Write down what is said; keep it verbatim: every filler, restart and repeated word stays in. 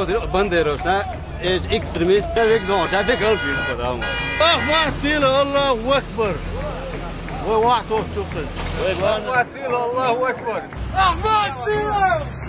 bandeiros, né? Extremistas avec non, j'avais compris ça. أخواتي الله أكبر ووعدوا تقل أخواتي الله أكبر أخواتي